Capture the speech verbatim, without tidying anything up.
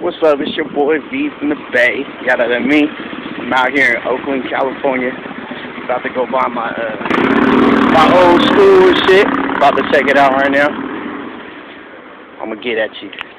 What's up? It's your boy V from the Bay. Yada than me. I'm out here in Oakland, California. About to go buy my uh, my old school shit. About to check it out right now. I'm gonna get at you.